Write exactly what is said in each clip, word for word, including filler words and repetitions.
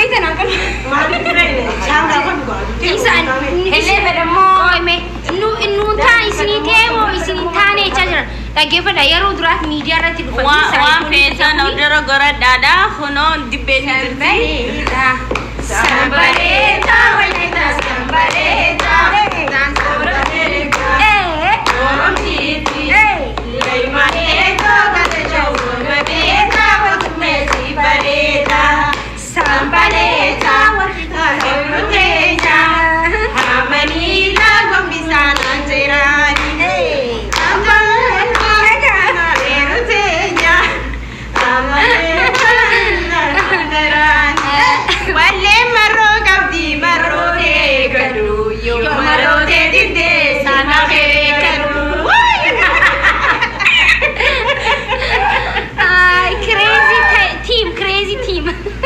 Kita nak kan? Mari friend, jangan apa buat. Isan, hele beramo. Koi me, nu nu ta isini temo isini tane chajar. Lagi pada ya rodrat media rati lupa. Wah wah pesan order gora dada, hono dibeli dibeli. Sambaleta, walita sambaleta. Eh, Orang titi, eh. lima itu kata jauh berbeda, waktu mesti berbeda. Sambaleta, waktu berutenya, Amanila gombisa nancerani. Sambaleta, berutenya, Amanila nancerani. Wale maro kabdi maro de kadu, yo maro de dide sana kere kadu. Ay, crazy team, crazy team.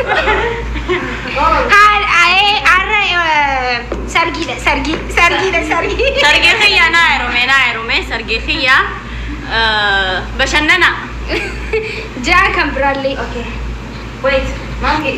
Har, ay, arra, sargi da, sargi, sargi da, sargi. Sargi khiya na erume na erume sargi khiya bashanana. Ja kam bralli. Okay. Wait, Maakin.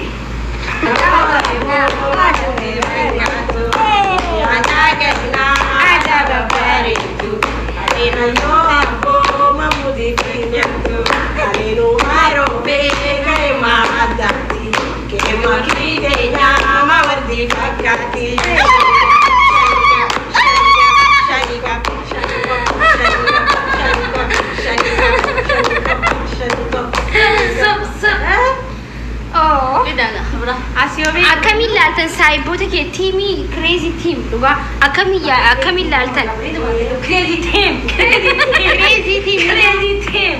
Oh. Cidha khibra. Akami laltan saibota ke teami crazy team duga akami ya akami laltan Crazy team. crazy team Crazy team.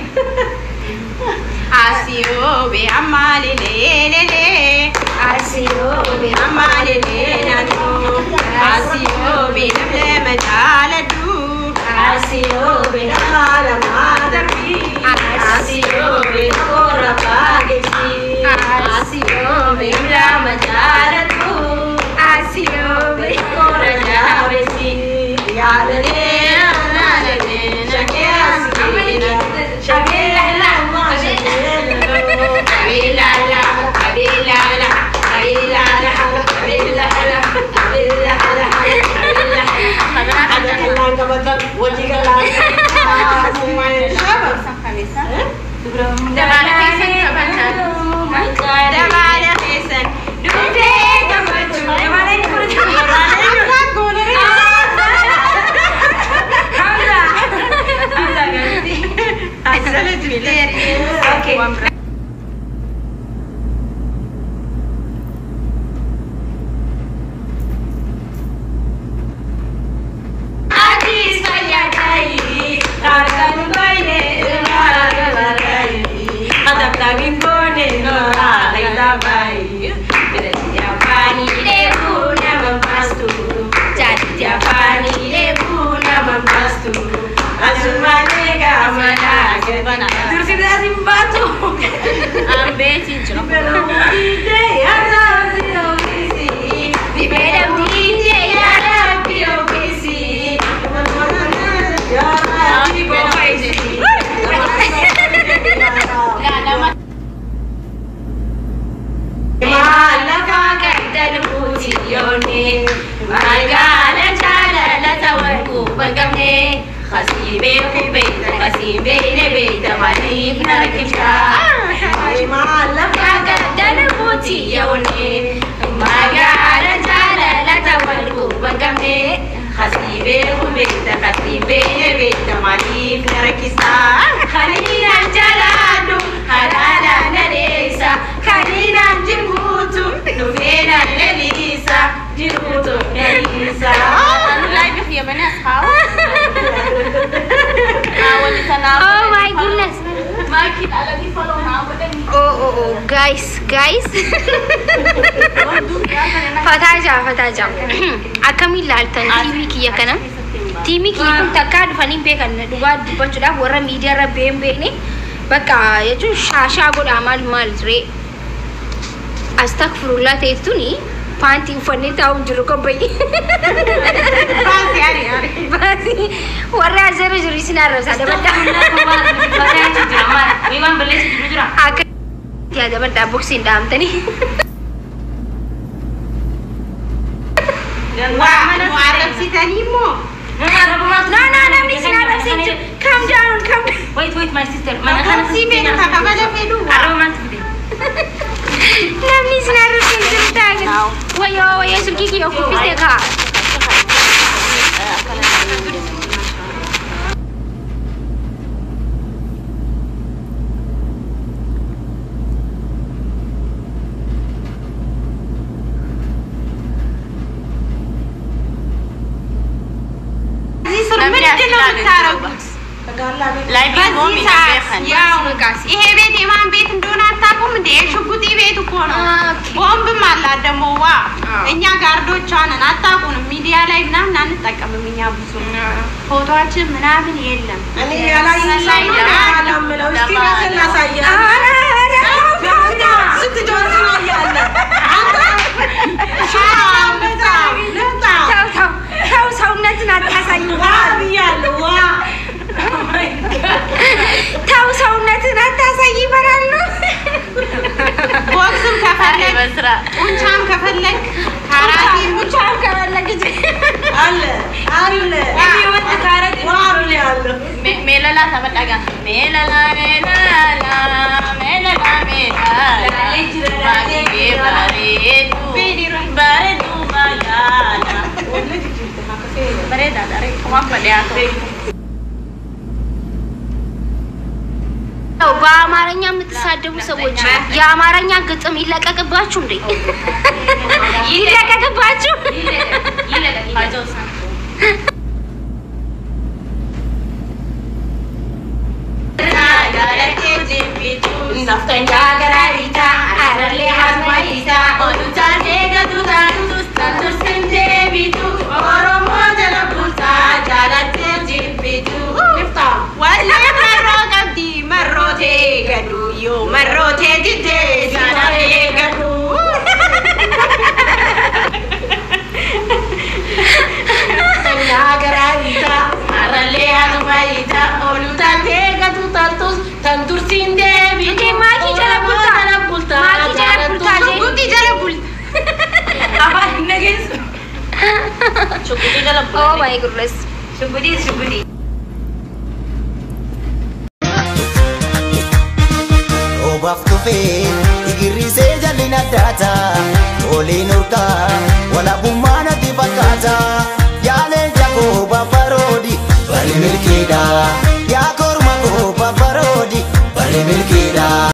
Asio be amali le le le. Asio be amali le na tu. Asio be le majala tu. Asio be amala madari. Asio be kora pagesi. Asio be la majala tu. Asio be kora javesi. Yale le na le le shakya asina. Shakya la ma. Okay. Jirtu, Oh my goodness. Maakin lagi follow na ako din. Oh oh oh guys guys. Fataja fataja. Akami laltan timi kiya kana. Timi kiya kun takad fani be kana duba duba chuda wara media ra bembe ni. Baka ya chu shasha god amal mal re. Astaghfirullah te tuni. Panti ufani tahu juru ko bai. Pasti hari hari. Pasti. Warna zero juru sinar rasa ada benda. Saya jujur amat. Memang beli jujur. Akan tiada benda boxing dalam tadi. وعرف ستاني مو No, no, no, please, no, no, calm down, calm down. Wait, wait, my sister. أنا سيبين كقبل فيدو No, please, no, no, no, no. ويا ويا سلكي يا كوفي سكا. لا بيقوم يبيخن ይሄ ቤት የማን ቤት እንደሆነ አታውቁም እንዴ? ሽጉጤ ቤት እኮ ነው። ቦምብም አላት ደግሞ ዋ እኛ ጋርዶቿ ነን። አታውቁንም። ሚዲያ ላይ ምናምን አንጠቀምም እኛ ብዙ ፎቶአችን ምናምን የለም። እኔ ያላየኝ አላምለው እስኪ ራስን ላሳያ ስትጆር ነው ያለ አንተ ሻምታ ለታ ተው ተው ሰውነትን አታሳይ ዋ ብያለሁ ዋ ተው ሰውነትን አታሳይ ይበራል ነው ቦክስም ከፈለክ ጡንቻም ከፈለክ ካራቴ ጡንቻም ከፈለክ አለ አለ የሚወጥ ካራቴ ዋው ያለ ሜላላ ተበላጋ ሜላላ ሜላላ ሜላላ ሜላላ ባጌ ባሬቱ ባሬቱ ባያላ ባሬዳ ዳሬ ዋምበዲያ በአማርኛ የምትሳደቡ ሰዎች የአማርኛ ግጥም ይለቀቅባችሁ እንዴ? ይለቀቅባችሁ ይለቀቅ Naftanjaa garaarita arallee hasmaayita oduutaan eegatu taatuus taatuusin deebitu oromoo jala bultaa jaalattee jibbitu wallee marroo qabdi marroo ta'ee gadu yoo marroo ta'ee jittee sana eegadu. Naftanjaa garaarita arallee hasmaayita oduutaan eegatu taatuus taatuusin deebitu. Maakin jala bulta Maakin jala bulta Shukuti jala bulta apa nagis Shukuti jala bulta Oh my goodness Shukuti Shukuti Obaf tufe igirise jalina data Olin urka wala bumana di bakata Yale jako babarodi bari milkida Ya korma ko babarodi bari milkida